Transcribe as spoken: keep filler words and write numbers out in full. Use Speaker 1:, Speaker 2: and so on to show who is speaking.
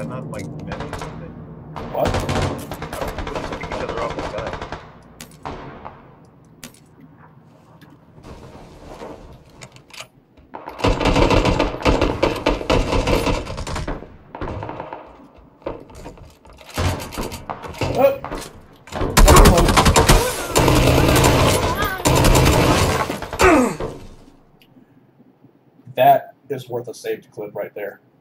Speaker 1: that not like men or something?
Speaker 2: What?
Speaker 1: People just pick each other up and die.
Speaker 2: Oh. That is worth a saved clip right there.